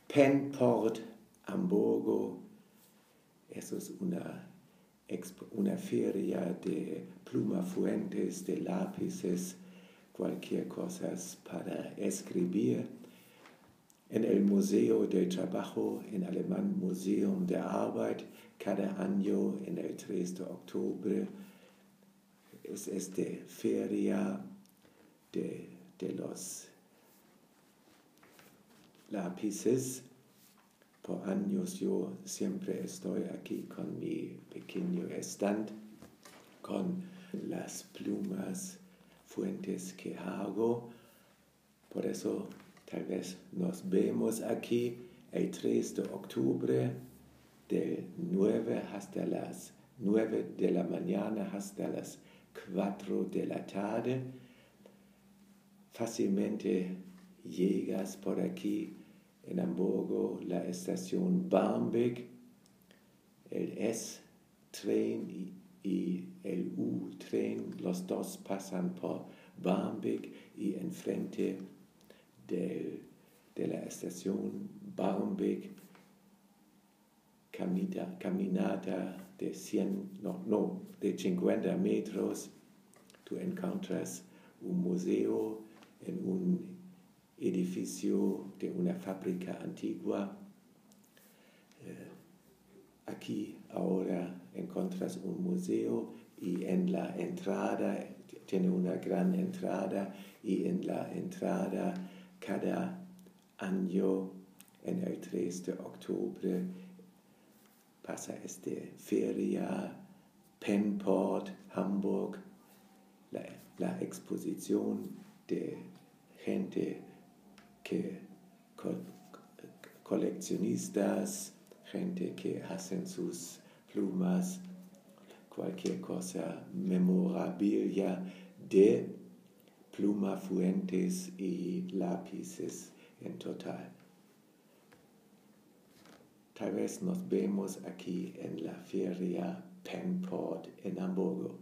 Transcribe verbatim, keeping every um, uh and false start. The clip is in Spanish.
Penport Hamburgo. Eso es una, una feria de plumafuentes, de lápices, cualquier cosa para escribir. En el Museo del Trabajo, en alemán Museum der Arbeit, cada año en el tres de octubre es esta feria de, de los lápices. Por años yo siempre estoy aquí con mi pequeño stand, con las plumas, fuentes que hago. Por eso tal vez nos vemos aquí el tres de octubre, del nueve hasta las nueve de la mañana hasta las cuatro de la tarde. Fácilmente llegas por aquí en Hamburgo, la estación Barmbek, el S-Tren y el U-Tren, los dos pasan por Barmbek y enfrente del, de la estación Barmbek, camina, caminata de cien, no, no, de cincuenta metros, tú encuentras un museo en un edificio de una fábrica antigua. Eh, aquí ahora encuentras un museo y en la entrada, tiene una gran entrada, y en la entrada cada año en el tres de octubre pasa esta feria Penport Hamburg, la, la exposición de gente que coleccionistas, gente que hacen sus plumas, cualquier cosa, memorabilia de plumafuentes y lápices en total. Tal vez nos vemos aquí en la feria Penport en Hamburgo.